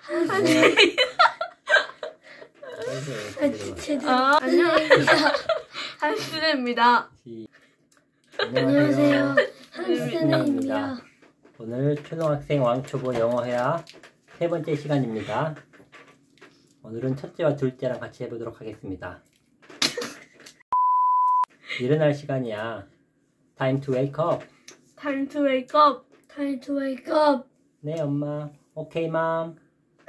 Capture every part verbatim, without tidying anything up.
한스 아, 안녕하세요. 한스네입니다. 안녕하세요. 한스네입니다. 오늘 초등학생 왕초보 영어회화 세 번째 시간입니다. 오늘은 첫째와 둘째랑 같이 해보도록 하겠습니다. 일어날 시간이야. Time to wake up. Time to wake up. Time to wake up. 네 엄마. 오케이 맘.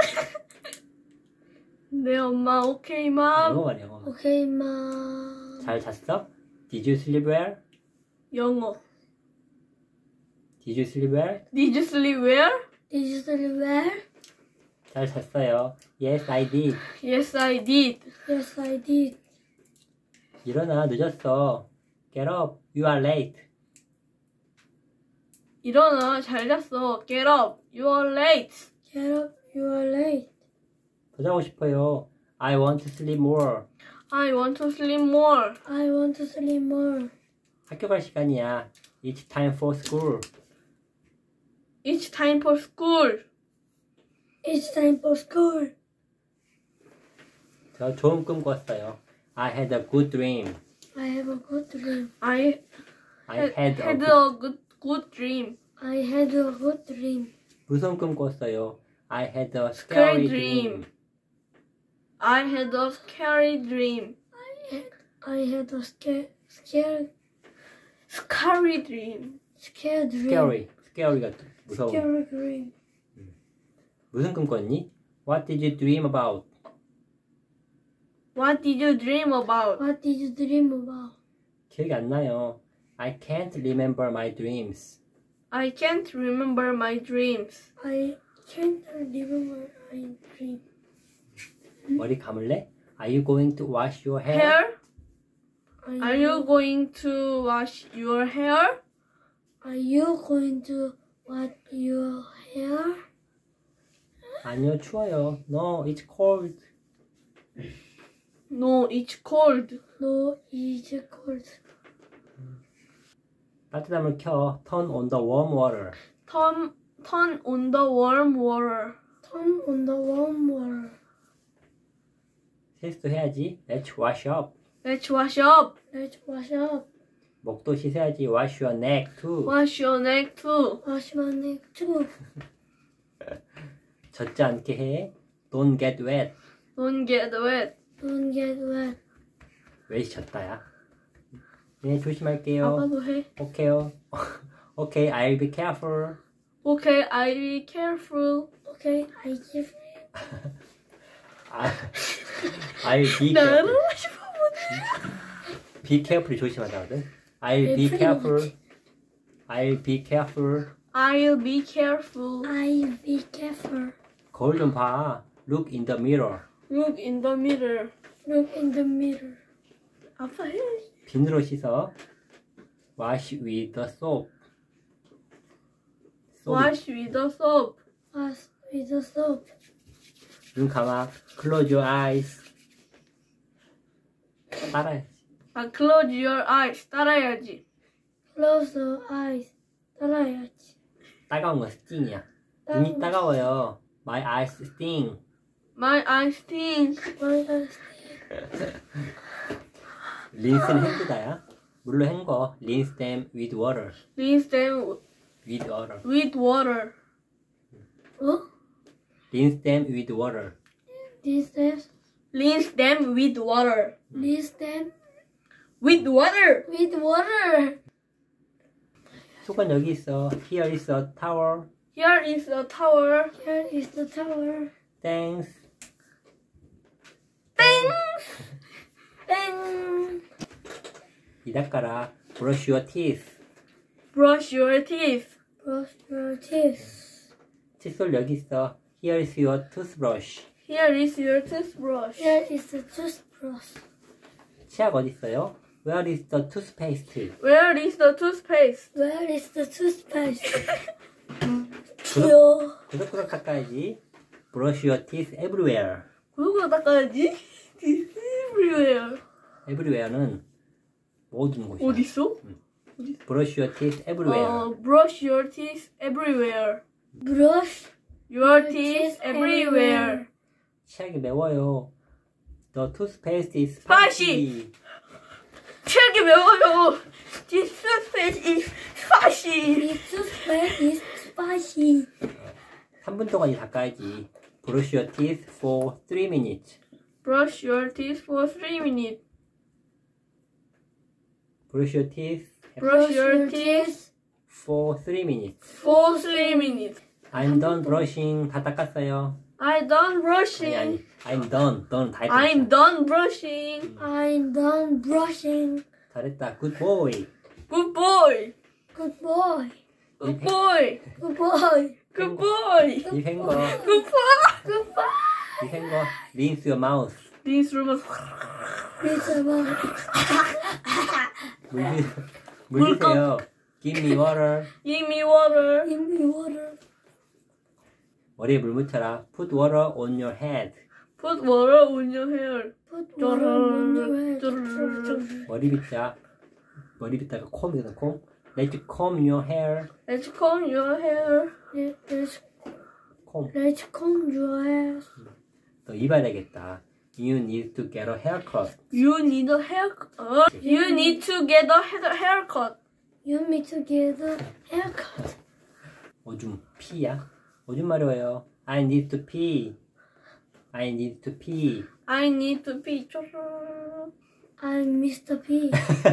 네 엄마 오케이 맘. 영어 말이야 영어. 오케이 맘. 잘 잤어? Did you sleep well? 영어. Did you sleep well? Did you sleep well? Did you sleep well? 잘 잤어요. Yes I did. Yes I did. Yes I did. 일어나 늦었어. Get up. You are late. 일어나 잘 잤어. Get up. You are late. Get up. You are late. 더 자고 싶어요. I want to sleep more. I want to sleep more. I want to sleep more. 학교 갈 시간이야. It's time for school. It's time for school. It's time for school. 저 좋은 꿈 꿨어요. I had a good dream. I have a good dream. I I had, had, had a, good, a good, good dream. I had a good dream. 무슨 꿈 꿨어요? I had a Scary scary dream. dream. I had a scary dream. I had, I had a scare, scare, Scary dream. scare dream. Scary. Scary가 무서운. Scary dream. 무슨 꿈 꿨니? What did you dream about? What did you dream about? What did you dream about? 기억이 안 나요. I can't remember my dreams. I can't remember my dreams. I can't remember my dream. 머리 감을래? Are you going to wash your hair? Hair? Are Are you going to wash your hair? Are you going to wash your hair? 아니요, 추워요. No, it's cold. No, it's cold. No, it's cold. 따뜻한 물 켜. Turn on the warm water. Turn, turn on the warm water. Turn on the warm water. 세수도 해야지. Let's wash up. Let's wash up. Let's wash up. 목도 씻어야지. Wash your neck too. Wash your neck too. Wash my neck too. 젖지 않게 해. Don't get wet. Don't get wet. Don't get wet. 왜 젖다야? 네, 조심할게요. 아빠도 해. 오케이요. 오케이, I'll be careful. Okay, I'll be careful. Okay, I give 아, I'll be 나는 careful. 싶어. Be careful이 조심하다거든. I'll be careful. I'll be careful. I'll be careful. I be careful. 거울 좀 봐. Look in the mirror. Look in the mirror. Look in the mirror. 아빠 해. 비누로 씻어. Wash with the soap. soap. Wash with the soap. Wash with the soap. 눈 감아. Close your eyes. 따라야지. 아, close your eyes. 따라야지. Close the eyes. 따라야지. 따가운 건 스팅이야. 눈이 따가운 따가워요. My eyes sting. My eyes stink. My eyes. 린스는 헹구다야. 물로 헹궈. Rinse them with water. Rinse them With water. with water. 어? Rinse them with water. This is Rinse them with water. this them With water. with water. 수건 여기 있어. Here is a towel. Here is a towel. Here is the tower. Thanks. Thanks. 땡. 이 닦아라. Brush your teeth. Brush your teeth. Brush your teeth. 칫솔 여기 있어. Here is your toothbrush. Here is your toothbrush. Here is the toothbrush. 치약 어디 있어요? Where is the toothpaste? Where is the toothpaste? Where is the toothpaste? 구독, 요. 구독구독 닦아야지. Brush your teeth everywhere. 그거 닦아야지. This everywhere. everywhere는 모든 곳이야. 어디 있어? Brush your teeth everywhere. 어, brush your teeth everywhere. Brush Your teeth everywhere. 치약이 매워요. The toothpaste is Spicy. spicy. 치약이 매워요. This toothpaste is spicy. This toothpaste is spicy. 삼 분 동안 이 닦아야지. Brush your teeth for three minutes. Brush your teeth for three minutes. Brush your teeth Brush your teeth for three minutes. for three minutes. I'm done brushing. 다 닦았어요. I'm done 아니 brushing. 아니. I'm done. done 다 했다. I'm done brushing. I'm done brushing. 잘했다. Good boy. Good boy. Good boy. Good boy. Good boy. Good boy. 이 헹궈. Good boy. Good boy. 이 헹궈. Rinse your mouth. These rumors. It's about 물, 주- 물 주세요. Give me water. Give me water. give me water. 머리에 물 묻혀라. Put water on your head. Put water on your hair. Put water on your head. 쩌르르르. 머리 빗자. 머리 빗다가 콤이거든, 콤. Let's comb your hair. Let's comb your hair. Let's 콤. let's comb your hair. 너 이발해야겠다. You need to get a haircut. You need a haircut. You need to get a hair- haircut. You need to get a haircut. 오줌 피야? 오줌 마려워요. I need to pee. I need to pee. I need to pee. I'm Mister P.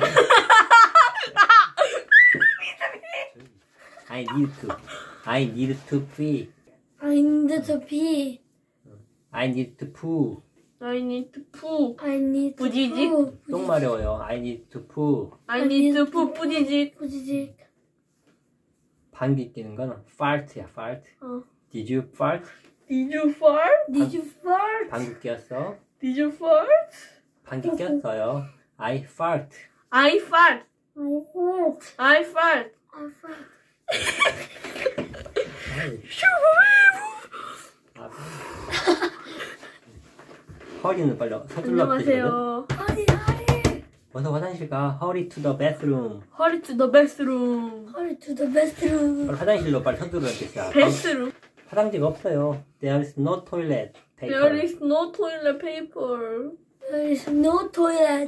I need to. I need to pee. I need to pee. I need to poo. I need to poo. I need to 부지직? poo. 똥 마려워요. I need to poo. I need to poo. 뿌지직. 부지직. 방귀 뀌는 건 fart야, fart. 어. Did you fart? Did you fart? Did you fart? 방귀 뀌었어? Did you fart? 방귀 꼈어요. I fart. I fart. I fart. I fart. I fart. 아이, 아, 허리는 빨리 서둘러 뜨거든. 안녕하세요. Hurry, hurry. 어서 화장실 가. Hurry to the bathroom. Hurry to the bathroom. Hurry to the bathroom. 빨리 화장실로 빨리 서두르는 뜻이야. bathroom. 화장지가 없어요. There is no toilet paper. There is no toilet paper. There is no toilet.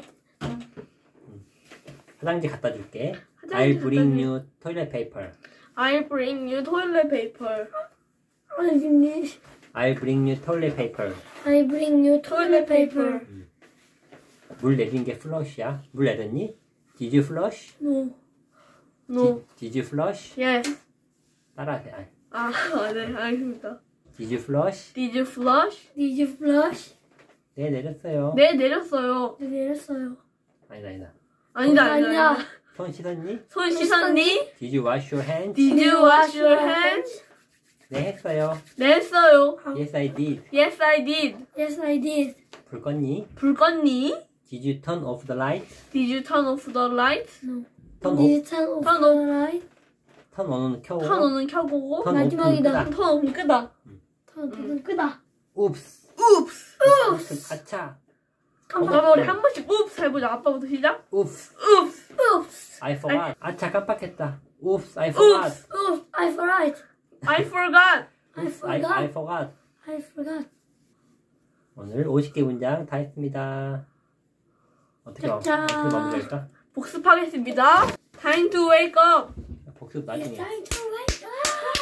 화장지 갖다 줄게. 화장지 I'll bring 갖다 you toilet paper. I bring you toilet paper. I need. I'll bring you toilet paper. I bring you toilet paper. 물 내린 게 flush야. 물 내렸니? Did you flush? No. No. Did you flush? Yes. 따라하세요. 아니. 아, 네, 알겠습니다. Did you flush? Did you flush? Did you flush? 네, 내렸어요. 네, 내렸어요. 네, 내렸어요. 아니다, 아니다. 아니다, 아니다. 아니야. 아니다. 손 씻었니? 손 씻었니? Did you wash your hands? Did you wash your hands? 네, 했어요. 네, 했어요. Yes, I did. Yes, I did. Yes, I did. 불 껐니? 불 껐니? Did you turn off the light? Did you turn off the light? No. turn Did you off, turn off Turn the off. light? turn on은 켜고, 턴 오는 켜보고 turn off는 마지막이다. 끄다. 턴 오는 끄다. turn turn 끄다. Oops. Oops. Oops. 아차. 엄마 우리 한 번씩 oops 해보자. 아빠부터 시작. Oops. Oops. Oops. I forgot. 아차, 깜빡했다. Oops. I forgot. Oops. Oops. I forgot. I forgot. I Oops, I, forgot. I forgot. I forgot. 오늘 오십 개 문장 다 했습니다. 어떻게, 마, 짜잔. 어떻게 마무리할까? 복습하겠습니다. Time to wake up. 복습 It's 나중에. time to wake up.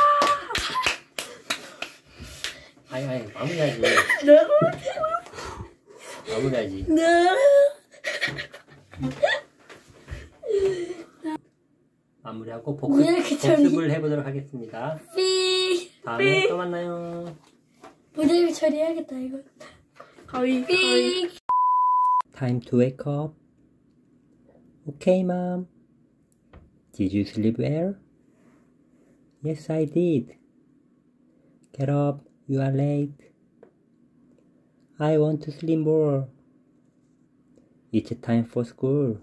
아니, 아니, 마무리하지. 네. 마무리하지. No. 마무리하고 왜 복습, 이렇게 처리- 복습을 해보도록 하겠습니다. 삐. 다음에 삐. 또 만나요. 모델 처리해야겠다 이거. 가위, 가위. 삐. Time to wake up. Okay, mom. Did you sleep well? Yes, I did. Get up. You are late. I want to sleep more. It's time for school.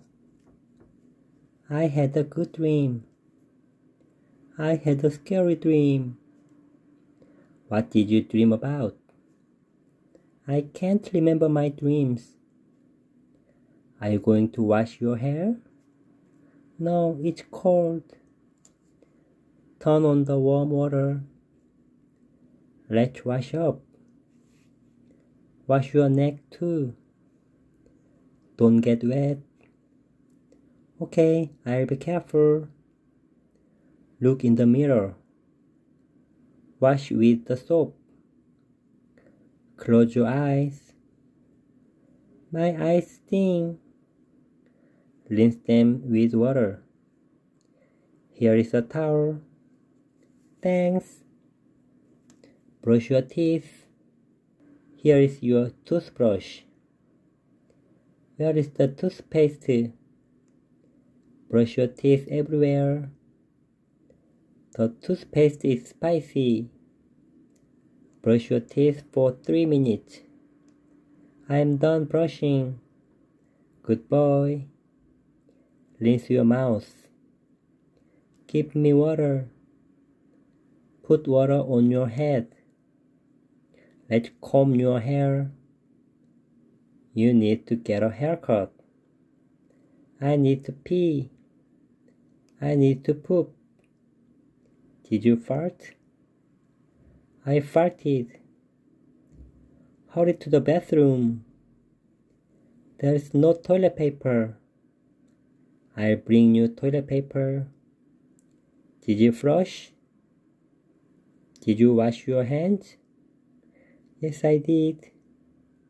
I had a good dream. I had a scary dream. What did you dream about? I can't remember my dreams. Are you going to wash your hair? No, it's cold. Turn on the warm water. Let's wash up. Wash your neck too. Don't get wet. Okay, I'll be careful. Look in the mirror. Wash with the soap. Close your eyes. My eyes sting. Rinse them with water. Here is a towel. Thanks. Brush your teeth. Here is your toothbrush. Where is the toothpaste? Brush your teeth everywhere. The toothpaste is spicy. Brush your teeth for three minutes. I am done brushing. Good boy. Rinse your mouth. Give me water. Put water on your head. Let's comb your hair. You need to get a haircut. I need to pee. I need to poop. Did you fart? I farted. Hurry to the bathroom. There is no toilet paper. I'll bring you toilet paper. Did you flush? Did you wash your hands? Yes, I did.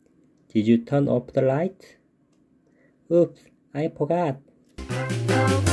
Did you turn off the light? Oops, I forgot.